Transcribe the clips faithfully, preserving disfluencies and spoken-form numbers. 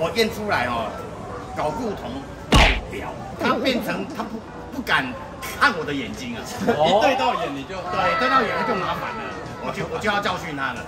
我验出来哦，睾固酮爆表，他变成他不不敢看我的眼睛啊， 一对到眼你就对对到眼就麻烦了，我就我就要教训他了。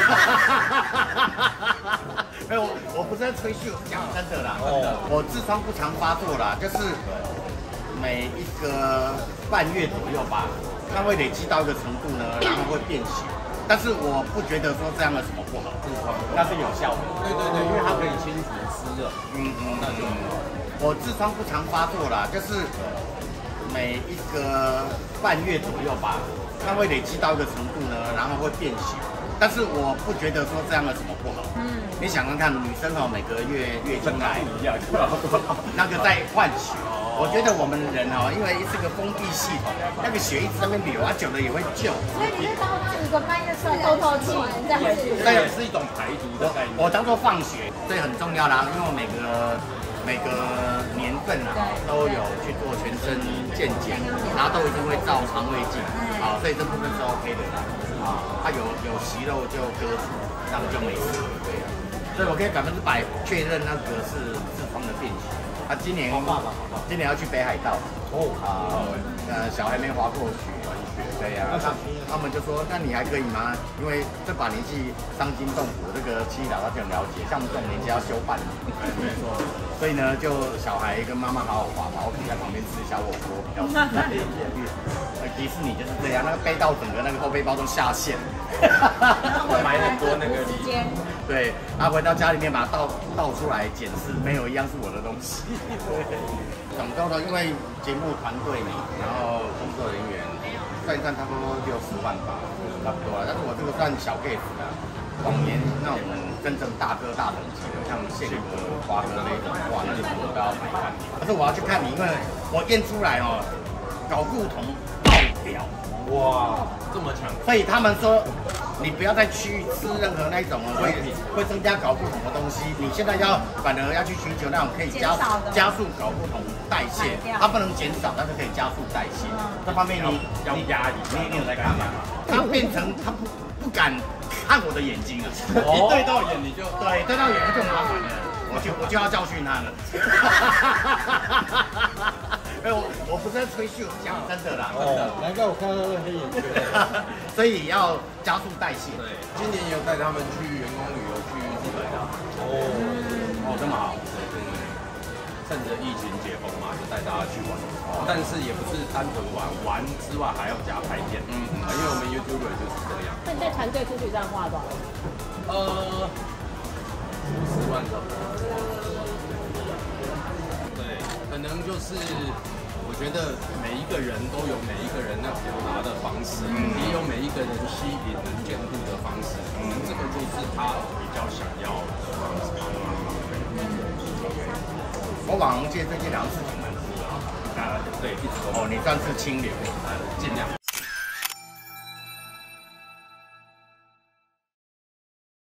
没有，我我不是在吹嘘，我是讲真的啦。哦，我痔疮不常发作啦，就是每一个半月左右吧，它会累积到一个程度呢，然后会变形。但是我不觉得说这样有什么不好，痔疮那是有效的。 对对对，因为它可以清除湿热。 嗯嗯，那就我痔疮不常发作啦，就是每一个半月左右吧，它会累积到一个程度呢，然后会变形。但是我不觉得说这样有什么不好。嗯，你想想看，女生哦每个月月经来一样，那个在换血。我觉得我们人哦，因为是个封闭系统，那个血一直在那边流啊，久了也会旧。 所以你是当几个半月出来透透气这样子？ 对， 是一种排毒的概念。 我当做放血，这很重要啦，因为我每个每个年份啊都有去做全身健检，然后都一定会照肠胃镜，啊，所以这部分是 OK 的啦。啊，它有有息肉就割除，这样就没事。对，所以我可以百分之百确认那个是痔疮的变形。啊，今年今年要去北海道哦啊，呃，小孩没滑过雪，对呀、啊，他他们就说，那你还可以吗？因为这把年纪伤筋动骨，这个七老他就很了解，像我们这种年纪要休半年，没错。所以呢，就小孩跟妈妈好好滑嘛，我可以在旁边吃小火锅，比较舒服。迪士尼就是这样，那个背到整个那个后背包都下线， 买很多那个礼。 对，他回到家里面把它倒倒出来检视，没有一样是我的东西。总共的，因为节目团队嘛，然后工作人员算一算差不多六十万吧，差不多了。但是我这个算小 case 啦，往年那种真正大哥大等级的，像宪哥、华哥那种，哇，那就我都要买看。可是我要去看你，因为我验出来哦，睾固酮爆表。哇， 这么强！ 所以他们说，你不要再去吃任何那种会会增加睾固酮的东西。你现在要反而要去寻求那种可以加加速睾固酮代谢，它不能减少，但是可以加速代谢。这方面你要压抑， 你你有在干嘛？它变成它不不敢看我的眼睛了， 一对到眼你就对对到眼就麻烦了，我就我就要教训他了。因为我我不是在吹嘘，我是讲真的啦。 哦，难怪我看到那个黑眼圈。 所以要加速代谢。 对，今年也有带他们去员工旅游去日本啊。哦， 哦，这么好。 对对对，趁着疫情解封嘛，就带大家去玩。哦，但是也不是单纯玩，玩之外还要加拍片。嗯嗯。因为我们 YouTuber 就是这个样。 那你带团队出去这样花多少？ 呃，五十万左右。对，可能就是。我觉得每一个人都有每一个人那表达的方式，嗯、也有每一个人吸引人监督的方式，嗯，这个就是他比较想要的方式。 我网红界最近两个事情蛮多的啊，对，一直哦，你算是清流，尽量。